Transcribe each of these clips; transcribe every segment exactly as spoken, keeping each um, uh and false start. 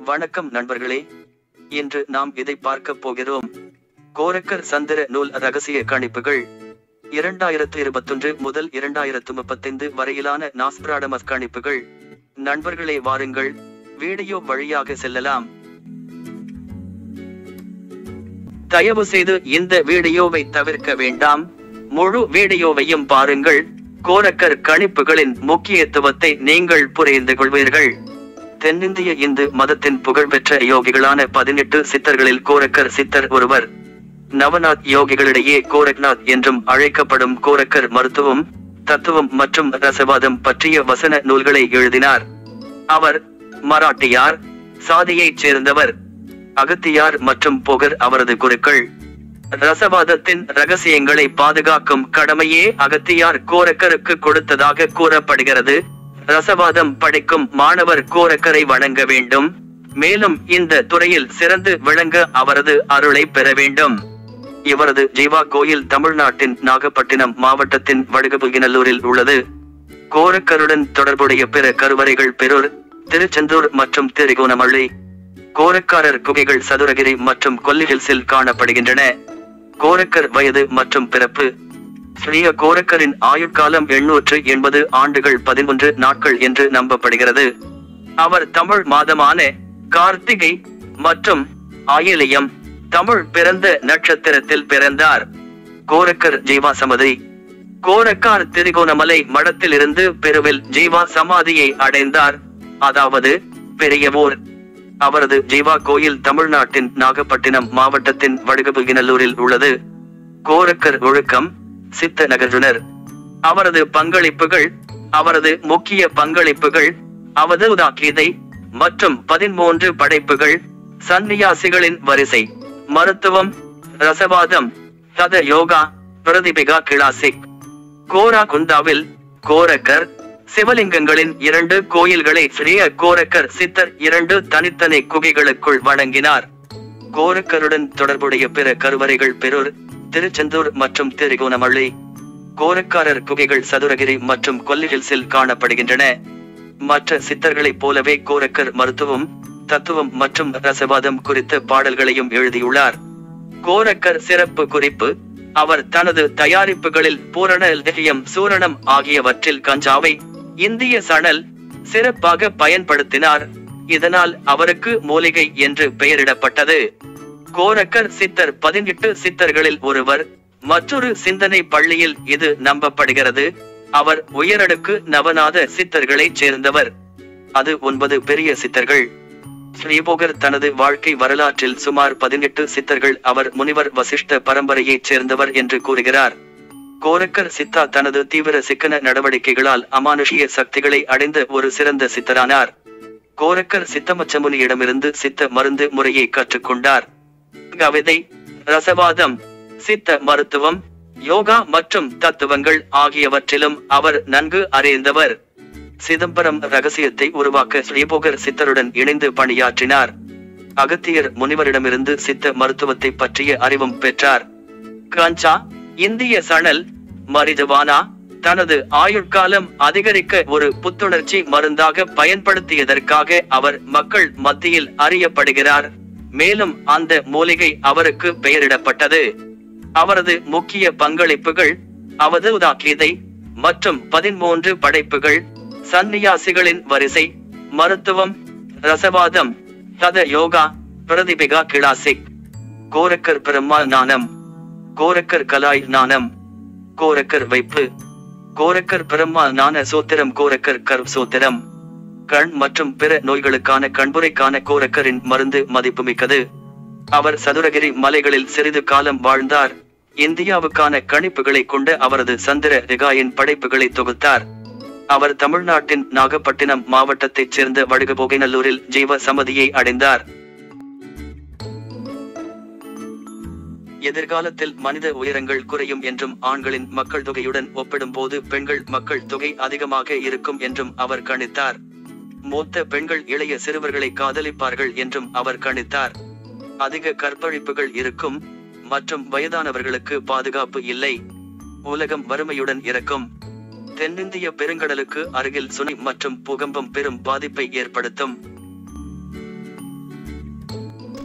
வணக்கம் நண்பர்களே, இன்று நாம் இதை பார்க்க போகிறோம். கோரக்கர் சந்திர நூல் ரகசிய கணிப்புகள். இரண்டாயிரத்து இருபத்தொன்று முதல் இரண்டாயிரத்து முப்பத்தைந்து வரையிலான நாஸ்ட்ராடமஸ் கணிப்புகள். நண்பர்களே, வாருங்கள் வீடியோ வழியாக செல்லலாம். தயவு செய்து இந்த வீடியோவை தவிர்க்க வேண்டாம், முழு வீடியோவையும் பாருங்கள். கோரக்கர் கணிப்புகளின் முக்கியத்துவத்தை நீங்கள் புரிந்து கொள்வீர்கள். தென்னிந்திய இந்து மதத்தின் புகழ்பெற்ற யோகிகளான பதினெட்டு சித்தர்களில் கோரக்கர் சித்தர் ஒருவர். நவநாத் யோகிகளிடையே கோரக்நாத் என்றும் அழைக்கப்படும் கோரக்கர் மருத்துவம், தத்துவம் மற்றும் ரசவாதம் பற்றிய வசன நூல்களை எழுதினார். அவர் மராட்டியார் சாதியைச் சேர்ந்தவர். அகத்தியார் மற்றும் போகர் அவரது குருக்கள். ரசவாதத்தின் ரகசியங்களை பாதுகாக்கும் கடமையே அகத்தியார் கோரக்கருக்கு கொடுத்ததாக கூறப்படுகிறது. ரசவாதம் படிக்கும் மாணவர் கோரக்கரை வணங்க வேண்டும், மேலும் இந்த துறையில் சிறந்து விளங்க அவரது அருளை பெற வேண்டும். இவரது ஜீவா கோயில் தமிழ்நாட்டின் நாகப்பட்டினம் மாவட்டத்தின் வடுகபுகிநல்லூரில் உள்ளது. கோரக்கருடன் தொடர்புடைய பிற கருவறைகள் பெரூர், திருச்செந்தூர் மற்றும் திருகோணமல்லி. கோரக்காரர் குகைகள் சதுரகிரி மற்றும் கொல்லி ஹில்ஸில் காணப்படுகின்றன. கோரக்கர் வயது மற்றும் பிறப்பு. ஸ்ரீய கோரக்கரின் ஆயுட்காலம் எண்ணூற்று எண்பது ஆண்டுகள் பதினொன்று நாட்கள் என்று நம்பப்படுகிறது. அவர் தமிழ் மாதமான கார்த்திகை மற்றும் ஆயிலியம் தமிழ் பிறந்த நட்சத்திரத்தில் பிறந்தார். கோரக்கர் ஜீவா சமாதி. கோரக்கார் திரிகோணமலை மடத்திலிருந்து பெருவில் ஜீவா சமாதியை அடைந்தார், அதாவது பெரியவோர். அவரது ஜீவா கோயில் தமிழ்நாட்டின் நாகப்பட்டினம் மாவட்டத்தின் வடுகபுகிநல்லூரில் உள்ளது. கோரக்கர் ஒழுக்கம் சித்த நகர்வுனர். அவரது பங்களிப்புகள். அவரது முக்கிய பங்களிப்புகள் அவதூதா கீதை மற்றும் பதிமூன்று படைப்புகள். சந்நியாசிகளின் வரிசை. மருத்துவம், ரசவாதம், தத யோகா, பிரதிபிகா கிளாசிக். கோரா குந்தாவில் கோரக்கர் சிவலிங்கங்களின் இரண்டு கோயில்களை ஸ்ரீய கோரக்கர் சித்தர் இரண்டு தனித்தனி குகைகளுக்குள் வணங்கினார். கோரக்கருடன் தொடர்புடைய பிற கருவறைகள் பெரூர், திருச்செந்தூர் மற்றும் திருகோணமல்லி. கோரக்காரர் குகைகள் சதுரகிரி மற்றும் கொல்லி ஹில்ஸில் காணப்படுகின்றன. மற்ற சித்தர்களைப் போலவே கோரக்கர் மருத்துவம், தத்துவம் மற்றும் ரசவாதம் குறித்த பாடல்களையும் எழுதியுள்ளார். கோரக்கர் சிறப்பு குறிப்பு. அவர் தனது தயாரிப்புகளில் பூரண லித்தியம் சூரணம் ஆகியவற்றில் கஞ்சாவை இந்திய சணல் சிறப்பாக பயன்படுத்தினார். இதனால் அவருக்கு மூலிகை என்று பெயரிடப்பட்டது. கோரக்கர் சித்தர் பதினெட்டு சித்தர்களில் ஒருவர். மற்றொரு சிந்தனை பள்ளியில் இது நம்பப்படுகிறது. அவர் உயரடுக்கு நவநாத சித்தர்களை சேர்ந்தவர். அது ஒன்பது பெரிய சித்தர்கள். ஸ்ரீபோகர் தனது வாழ்க்கை வரலாற்றில் சுமார் பதினெட்டு சித்தர்கள் அவர் முனிவர் வசிஷ்ட பரம்பரையைச் சேர்ந்தவர் என்று கூறுகிறார். கோரக்கர் சித்தா தனது தீவிர சிக்கன நடவடிக்கைகளால் அமானுஷிய சக்திகளை அடைந்த ஒரு சிறந்த சித்தரானார். கோரக்கர் சித்தமச்சமுனியிடமிருந்து சித்த மருந்து முறையை கற்றுக்கொண்டார். கவிதை, ரசவாதம், சித்த மருத்துவம், யோகா மற்றும் தத்துவங்கள் ஆகியவற்றிலும் அவர் நன்கு அறிந்தவர். சிதம்பரம் ரகசியத்தை உருவாக்க ஸ்ரீபோகர் சித்தருடன் இணைந்து பணியாற்றினார். அகத்தியர் முனிவரிடமிருந்து சித்த மருத்துவத்தை பற்றிய அறிவும் பெற்றார். கஞ்சா, இந்திய சணல், மரிஜுவானா தனது ஆயுட்காலம் அதிகரிக்க ஒரு புத்துணர்ச்சி மருந்தாக பயன்படுத்தியதற்காக அவர் மக்கள் மத்தியில் அறியப்படுகிறார். மேலும் அந்த மூலிகை அவருக்கு பெயரிடப்பட்டது. அவரது முக்கிய பங்களிப்புகள் அவதூதா கீதை மற்றும் பதிமூன்று படைப்புகள். சந்நியாசிகளின் வரிசை. மருத்துவம், ரசவாதம், தத யோகா, பிரதிபிகா கிளாசிக். கோரக்கர் பிரம்மா ஞானம். கோரக்கர் கலாய் ஞானம். கோரக்கர் வைப்பு. கோரக்கர் பிரம்மா ஞான சோத்திரம். கோரக்கர் கர்வ் சோத்திரம். கண் மற்றும் பிற நோய்களுக்கான கண்புரைக்கான கோரக்கரின் மருந்து மதிப்புமிக்கது. அவர் சதுரகிரி மலைகளில் சிறிது காலம் வாழ்ந்தார். இந்தியாவுக்கான கணிப்புகளை கொண்ட அவரது சந்திர ரிகாயின் படைப்புகளை தொகுத்தார். அவர் தமிழ்நாட்டின் நாகப்பட்டினம் மாவட்டத்தைச் சேர்ந்த வடுகபுகிநல்லூரில் ஜீவ சமாதியை அடைந்தார். எதிர்காலத்தில் மனித உயரங்கள் குறையும் என்றும் ஆண்களின் மக்கள் தொகையுடன் ஒப்பிடும் போது பெண்கள் மக்கள் தொகை அதிகமாக இருக்கும் என்றும் அவர் கணித்தார். மூத்த பெண்கள் இளைய சிறுவர்களை காதலிப்பார்கள் என்றும் அவர் கணித்தார். அதிக கற்பழிப்புகள் இருக்கும் மற்றும் வயதானவர்களுக்கு பாதுகாப்பு இல்லை. உலகம் வறுமையுடன் இறக்கும். தென்னிந்திய பெருங்கடலுக்கு அருகில் சுனாமி மற்றும் பூகம்பம் பெரும் பாதிப்பை ஏற்படுத்தும்.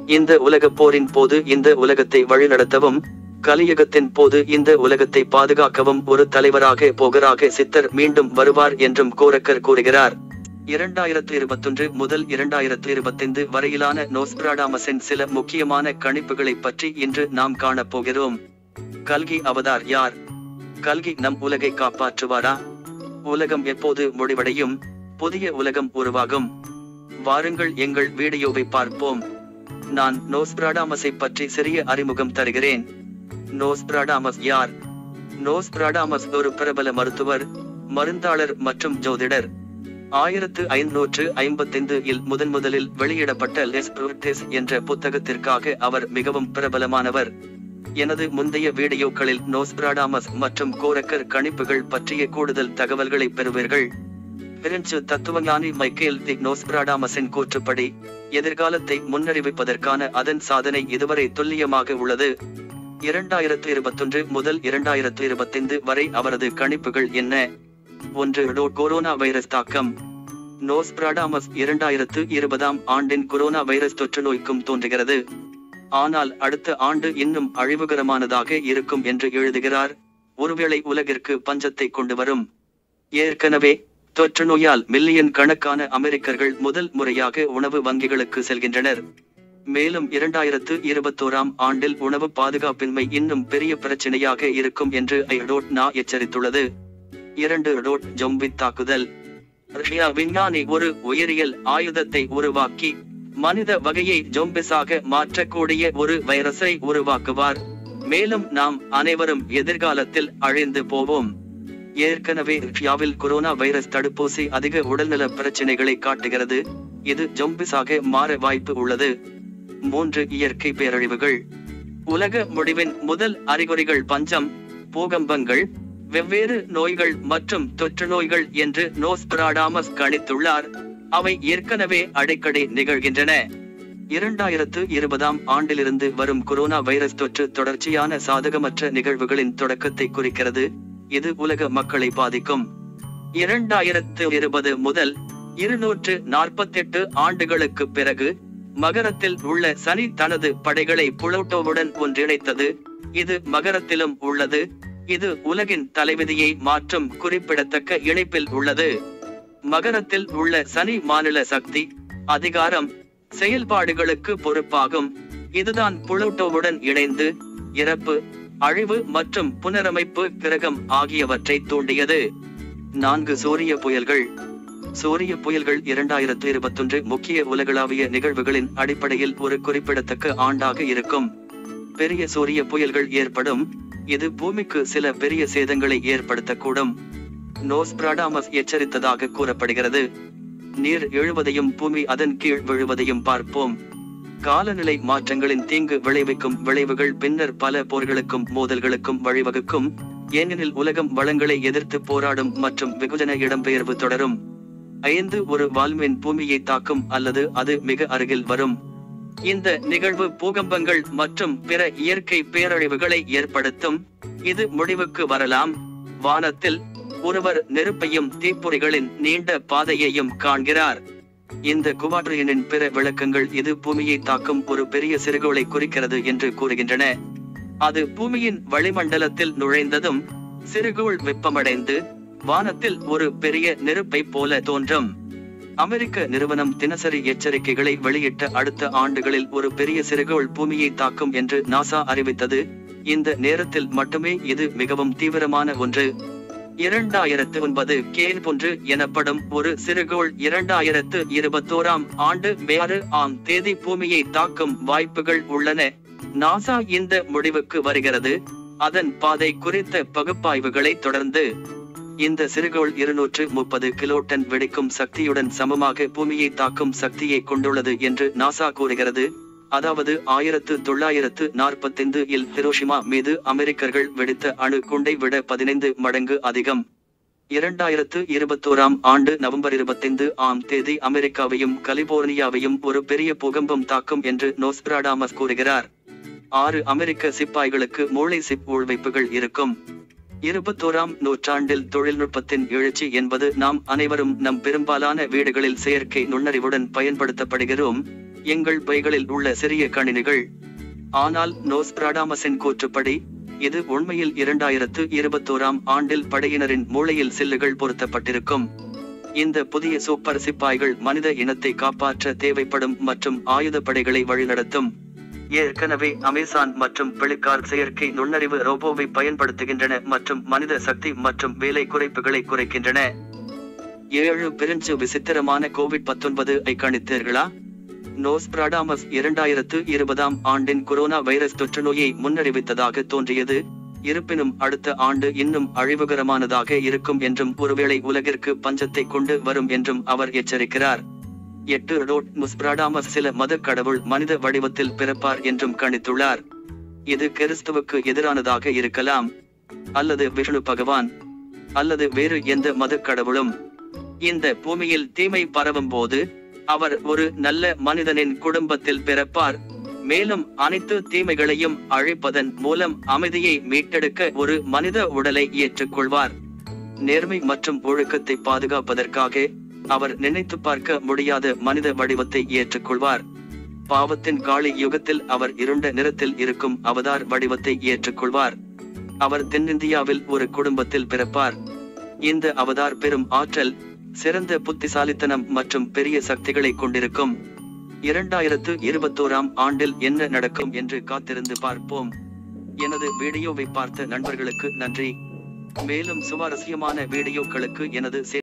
இந்த உலகப் போரின் போது இந்த உலகத்தை வழிநடத்தவும் கலியுகத்தின் போது இந்த உலகத்தை பாதுகாக்கவும் ஒரு தலைவராக போகராக சித்தர் மீண்டும் வருவார் என்றும் கோரக்கர் கூறுகிறார். இரண்டாயிரத்து இருபத்தொன்று முதல் இரண்டாயிரத்து இருபத்தைந்து வரையிலான நோஸ்ட்ராடாமஸின் சில முக்கியமான கணிப்புகளை பற்றி இன்று நாம் காணப்போகிறோம். கல்கி அவதார் யார்? கல்கி நம் உலகை காப்பாற்றுவாரா? உலகம் எப்போது முடிவடையும்? புதிய உலகம் உருவாகும். வாருங்கள் எங்கள் வீடியோவை பார்ப்போம். நான் நோஸ்ட்ராடாமஸை பற்றி சிறிய அறிமுகம் தருகிறேன். நோஸ்ட்ராடாமஸ் யார்? நோஸ்ட்ராடாமஸ் ஒரு பிரபல மருத்துவர், மருந்தாளர் மற்றும் ஜோதிடர். ஆயிரத்து ஐநூற்று ஐம்பத்தைந்து இல் முதன் முதலில் வெளியிடப்பட்ட லெஸ் ப்ரூட்டஸ் என்ற புத்தகத்திற்காக அவர் மிகவும் பிரபலமானவர். எனது முந்தைய வீடியோக்களில் நோஸ்ட்ராடாமஸ் மற்றும் கோரக்கர் கணிப்புகள் பற்றிய கூடுதல் தகவல்களை பெறுவீர்கள். பிரெஞ்சு தத்துவஞானி மைக்கேல் தி நோஸ்ட்ராடாமஸின் கூற்றுப்படி எதிர்காலத்தை முன்னறிவிப்பதற்கான அதன் சாதனை இதுவரை துல்லியமாக உள்ளது. இரண்டாயிரத்து இருபத்தொன்று முதல் இரண்டாயிரத்து இருபத்தைந்து வரை அவரது கணிப்புகள் என்ன? ஒன்று. கொரோனா வைரஸ் தாக்கம். நோஸ்ட்ராடாமஸ் இரண்டாயிரத்து இருபதாம் ஆண்டின் கொரோனா வைரஸ் தொற்று நோய்க்கும் தோன்றுகிறது. ஆனால் அடுத்த ஆண்டு இன்னும் அழிவுகரமானதாக இருக்கும் என்று எழுதுகிறார். ஒருவேளை உலகிற்கு பஞ்சத்தை கொண்டு வரும். ஏற்கனவே தொற்று நோயால் மில்லியன் கணக்கான அமெரிக்கர்கள் முதல் முறையாக உணவு வங்கிகளுக்கு செல்கின்றனர். மேலும் இரண்டாயிரத்து இருபத்தோராம் ஆண்டில் உணவு பாதுகாப்பின்மை இன்னும் பெரிய பிரச்சனையாக இருக்கும் என்று ஐடோட்னா எச்சரித்துள்ளது. இரண்டு. ஜொம்பி தாக்குதல். ரஷ்யா விஞ்ஞானி ஒரு உயிரியல் ஆயுதத்தை உருவாக்கி மனித வகையை ஜொம்பிஸாக மாற்றக்கூடிய ஒரு வைரஸை உருவாக்குவார். மேலும் நாம் அனைவரும் எதிர்காலத்தில் அழிந்து போவோம். ஏற்கனவே ரஷ்யாவில் கொரோனா வைரஸ் தடுப்பூசி அதிக உடல்நல பிரச்சனைகளை காட்டுகிறது. இது ஜொம்பிஸாக மாற வாய்ப்பு உள்ளது. மூன்று. இயற்கை பேரழிவுகள். உலக முடிவின் முதல் அறிகுறிகள் பஞ்சம், பூகம்பங்கள், வெவ்வேறு நோய்கள் மற்றும் தொற்று நோய்கள் என்று நோஸ்ட்ராடாமஸ் கணித்துள்ளார். அவை ஏற்கனவே அடிக்கடி நிகழ்கின்றன. இரண்டாயிரத்து இருபதாம் ஆண்டிலிருந்து வரும் கொரோனா வைரஸ் தொற்று தொடர்ச்சியான சாதகமற்ற நிகழ்வுகளின் தொடக்கத்தை குறிக்கிறது. இது உலக மக்களை பாதிக்கும். இரண்டாயிரத்து இருபது முதல் இருநூற்று நாற்பத்தி எட்டு ஆண்டுகளுக்கு பிறகு மகரத்தில் உள்ள சனி தனது படைகளை புளூட்டோவுடன் ஒன்றிணைத்தது. இது மகரத்திலும் உள்ளது. இது உலகின் தலைவிதியை மாற்றும் குறிப்பிடத்தக்க இணைப்பில் உள்ளது. மகரத்தில் உள்ள சனி மாநில சக்தி, அதிகாரம், செயல்பாடுகளுக்கு பொறுப்பாகும். இதுதான் புளூட்டோவுடன் இணைந்து இறப்பு, அழிவு மற்றும் புனரமைப்பு கிரகம் ஆகியவற்றை தூண்டியது. நான்கு. சூரிய புயல்கள். சூரிய புயல்கள் இரண்டாயிரத்து இருபத்தொன்று முக்கிய உலகளாவிய நிகழ்வுகளின் அடிப்படையில் ஒரு குறிப்பிடத்தக்க ஆண்டாக இருக்கும். பெரிய சூரிய புயல்கள் ஏற்படும். இது பூமிக்கு சில பெரிய சேதங்களை ஏற்படுத்தக்கூடும். நோஸ்ட்ராடாமஸ் எச்சரித்ததாக கூறப்படுகிறது. நீர் எழுவதையும் பூமி அதன் கீழ் விழுவதையும் பார்ப்போம். காலநிலை மாற்றங்களின் தீங்கு விளைவிக்கும் விளைவுகள் பின்னர் பல போர்களுக்கும் மோதல்களுக்கும் வழிவகுக்கும். ஏனெனில் உலகம் வளங்களை எதிர்த்து போராடும் மற்றும் வெகுஜன இடம்பெயர்வு தொடரும். ஐந்து. ஒரு வால்மீன் பூமியை தாக்கும் அல்லது அது மிக அருகில் வரும். இந்த நிகழ்வு பூகம்பங்கள் மற்றும் பிற இயற்கை பேரழிவுகளை ஏற்படுத்தும். இது முடிவுக்கு வரலாம். வானத்தில் ஒருவர் நெருப்பையும் தீப்பொறிகளின் நீண்ட பாதையையும் காண்கிறார். இந்த குவாட்ரியனின் பிற விளக்கங்கள் இது பூமியை தாக்கும் ஒரு பெரிய சிறுகோளை குறிக்கிறது என்று கூறுகின்றன. அது பூமியின் வளிமண்டலத்தில் நுழைந்ததும் சிறுகோள் வெப்பமடைந்து வானத்தில் ஒரு பெரிய நெருப்பை போல தோன்றும். அமெரிக்க நிறுவனம் தினசரி எச்சரிக்கைகளை வெளியிட்ட அடுத்த ஆண்டுகளில் ஒரு பெரிய சிறுகோள் பூமியை தாக்கும் என்று நாசா அறிவித்தது. இந்த நேரத்தில் மட்டுமே இது மிகவும் தீவிரமான ஒன்று. இரண்டாயிரத்து ஒன்பது கேன் ஒன்று எனப்படும் ஒரு சிறுகோள் இரண்டாயிரத்து இருபத்தோராம் ஆண்டு மே ஆறு ஆம் தேதி பூமியை தாக்கும் வாய்ப்புகள் உள்ளன. நாசா இந்த முடிவுக்கு வருகிறது அதன் பாதை குறித்த பகுப்பாய்வுகளை தொடர்ந்து. இந்த சிறுகோள் இருநூற்று முப்பது கிலோடன் வெடிக்கும் சக்தியுடன் சமமாக பூமியை தாக்கும் சக்தியை கொண்டுள்ளது என்று நாசா கூறுகிறது. அதாவது ஆயிரத்து தொள்ளாயிரத்து நாற்பத்தைந்து இல் ஹிரோஷிமா மீது அமெரிக்கர்கள் வெடித்த அணு குண்டை விட பதினைந்து மடங்கு அதிகம். இரண்டாயிரத்து இருபத்தோராம் ஆண்டு நவம்பர் இருபத்தைந்து ஆம் தேதி அமெரிக்காவையும் கலிபோர்னியாவையும் ஒரு பெரிய பூகம்பம் தாக்கும் என்று நோஸ்ட்ராடாமஸ் கூறுகிறார். ஆறு. அமெரிக்க சிப்பாய்களுக்கு மூளை சிப் உள்வைப்புகள் இருக்கும். இருபத்தோராம் நூற்றாண்டில் தொழில்நுட்பத்தின் எழுச்சி என்பது நாம் அனைவரும் நம் பெரும்பாலான வீடுகளில் செயற்கை நுண்ணறிவுடன் பயன்படுத்தப்படுகிறோம். எங்கள் பைகளில் உள்ள சிறிய கணினிகள். ஆனால் நோஸ்ட்ராடாமஸின் கூற்றுப்படி இது உண்மையில் இரண்டாயிரத்து இருபத்தோராம் ஆண்டில் படையினரின் மூளையில் சில்லுகள் பொருத்தப்பட்டிருக்கும். இந்த புதிய சூப்பர் சிப்பாய்கள் மனித இனத்தை காப்பாற்ற தேவைப்படும் மற்றும் ஆயுத படைகளை வழிநடத்தும். ஏற்கனவே அமேசான் மற்றும் பெலிகார் செயற்கை நுண்ணறிவு ரோபோவை பயன்படுத்துகின்றன மற்றும் மனித சக்தி மற்றும் வேலை குறைப்புகளை குறைக்கின்றன. ஏழு பிரிஞ்சு விசித்திரமான கோவிட் பத்தொன்பது ஐ கணித்தீர்களா? நோஸ்ட்ராடாமஸ் இரண்டாயிரத்து இருபதாம் ஆண்டின் கொரோனா வைரஸ் தொற்று நோயை முன்னறிவித்ததாக தோன்றியது. இருப்பினும் அடுத்த ஆண்டு இன்னும் அழிவுகரமானதாக இருக்கும் என்றும் ஒருவேளை உலகிற்கு பஞ்சத்தை கொண்டு வரும் என்றும் அவர் எச்சரிக்கிறார். எட்டு ரோட் நோஸ்ட்ராடாமஸ் சில மத கடவுள் மனித வடிவத்தில் பிறப்பார் என்றும் கணித்துள்ளார். இது கிறிஸ்துவுக்கு எதிரானதாக இருக்கலாம், அல்லது விஷ்ணு பகவான், அல்லது வேறு எந்த மத கடவுளும். இந்த பூமியில் தீமை பரவும் போது அவர் ஒரு நல்ல மனிதனின் குடும்பத்தில் பிறப்பார், மேலும் அனைத்து தீமைகளையும் அழிப்பதன் மூலம் அமைதியை மீட்டெடுக்க ஒரு மனித உடலை ஏற்றுக்கொள்வார். நேர்மை மற்றும் ஒழுக்கத்தை பாதுகாப்பதற்காக அவர் நினைத்து பார்க்க முடியாத மனித வடிவத்தை ஏற்றுக்கொள்வார். பாவத்தின் காளி யுகத்தில் அவர் இருண்ட நிறத்தில் இருக்கும் அவதார் வடிவத்தை ஏற்றுக்கொள்வார். அவர் தென்னிந்தியாவில் ஒரு குடும்பத்தில் பிறப்பார். இந்த அவதார் பெரும் ஆற்றல், சிறந்த புத்திசாலித்தனம் மற்றும் பெரிய சக்திகளை கொண்டிருக்கும். இரண்டாயிரத்து இருபத்தோராம் ஆண்டில் என்ன நடக்கும் என்று காத்திருந்து பார்ப்போம். எனது வீடியோவை பார்த்த நண்பர்களுக்கு நன்றி. மேலும் சுவாரஸ்யமான வீடியோக்களுக்கு எனது